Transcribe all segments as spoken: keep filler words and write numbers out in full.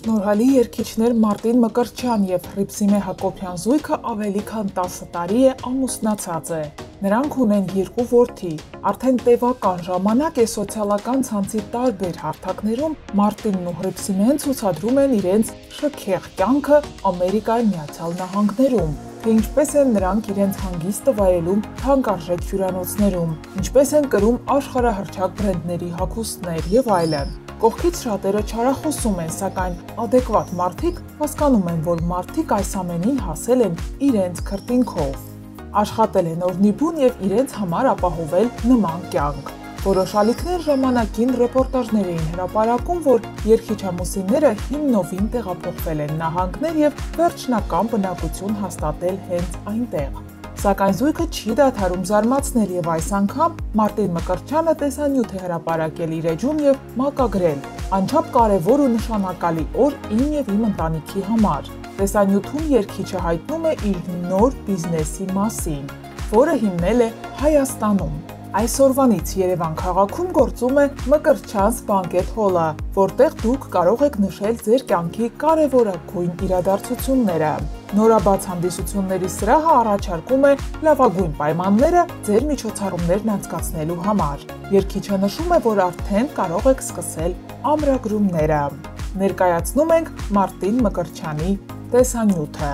Շնորհալի երգիչներ Մարտին Մկրտչյան և Հռիփսիմե Հակոբյան զույգը ավելի քան տասը տարի է ամուսնացած է։ Նրանք ունեն երկու որդի։ Արդեն տևական ժամանակ է սոցիալական ցանցի տարբեր հարթակներում Մարտինն ու Հռիփսիմեն ցուցադրում են իրենց շքեղ կյանքը Ամերիկայի Միացյալ Նահանգներում, թե ինչպես են նրանք իրենց հանգիստը վայելում թանկարժեք հյուրանոցներում, ինչպես են կրում աշխարհահռչակ բրենդների հագուստներ եւ այլն։ Կողքից շատերը չարախոսում են, սակայն ադեկվատ մարդիկ հասկանում են, որ մարդիկ այս ամենին հասել են իրենց քրտինքով, աշխատել են օրնիբուն եւ իրենց համար ապահովել նման կյանք։ Որոշ ալիքներ ժամանակին ռեպորտաժներ էին հրապարակում, որ երգիչ-ամուսինները հիմնովին տեղափոխվել են նահանգներ եւ վերջնական բնակություն հաստատել հենց այնտեղ։ Սակայն զույգը չի դադարում զարմացնել եւ այս անգամ Մարտին Մկրտչյանը տեսանյութ է հրապարակել իր էջում եւ մակագրել. «Անչափ կարեւոր ու նշանակալի օր իմ եւ իմ ընտանիքի համար»։ Տեսանյութում երգիչը հայտնում է իր նոր բիզնեսի մասին, որը հիմնել է Հայաստանում։ Այսօրվանից Երևան քաղաքում գործում է Մկրտչյանց բանկետ հոլը, որտեղ դուք կարող եք նշել ձեր կյանքի կարևորագույն իրադարձությունները։ Նորաբաց հանդիսությունների սրահը առաջարկում է լավագույն պայմանները ձեր միջոցառումներն անցկացնելու համար։ Երգիչը նշում է, որ արդեն կարող եք սկսել ամրագրումները։ Ներկայացնում ենք Մարտին Մկրտչյանի տեսանյութը։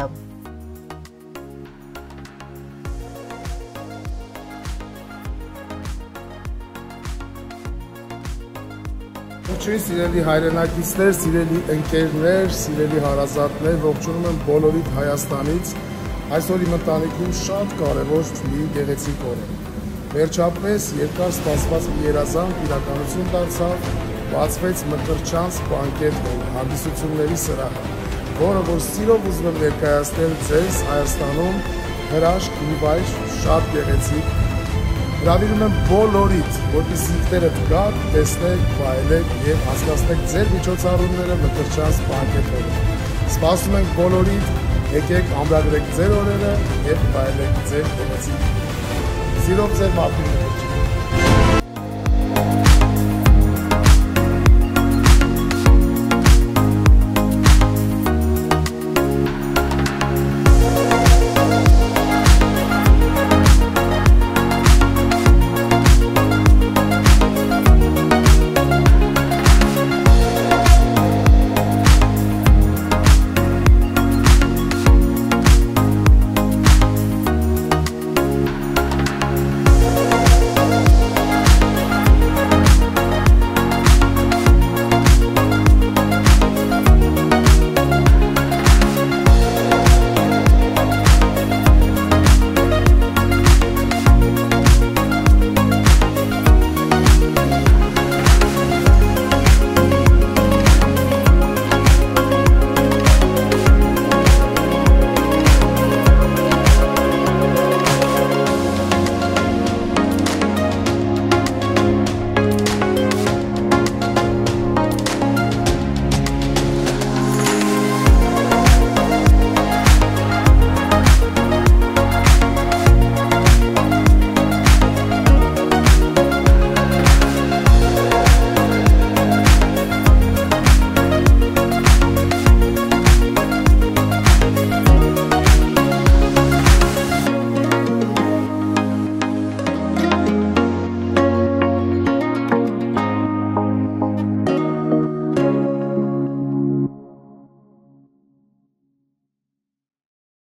Ողջույն սիրելի հայրենակիցներ, սիրելի ընկերներ, սիրելի հարազատներ, ողջունում եմ բոլորիդ Հայաստանից։ Այսօր իմ ընտանիքում շատ կարևոր մի գեղեցիկ օր է։ Վերջապես երկար սպասված մի երազանք իրականություն դարձավ, բացվեց Մկրտչյանց բանկետ հոլ, հանդիսությունների սրահը, որը որ սիրով ուզում եմ ներկայացնել ձեզ Հայաստանում հրաշք մի վայր շատ գեղեցիկ։ Հրավիրում եմ բոլորիդ, որպեսզի ինքներդ գաք, տեսնեք, վայելեք եւ հասկացնեք ձեր միջոցառումները Մկրտչյանց բանկետ հոլում։ Սպասում ենք բոլորիդ, եկեք ամրագրեք ձեր օրերը եւ վայելեք ձեր գեղեցիկ։ Սիրով ձեր Մարտին Մկրտչյան։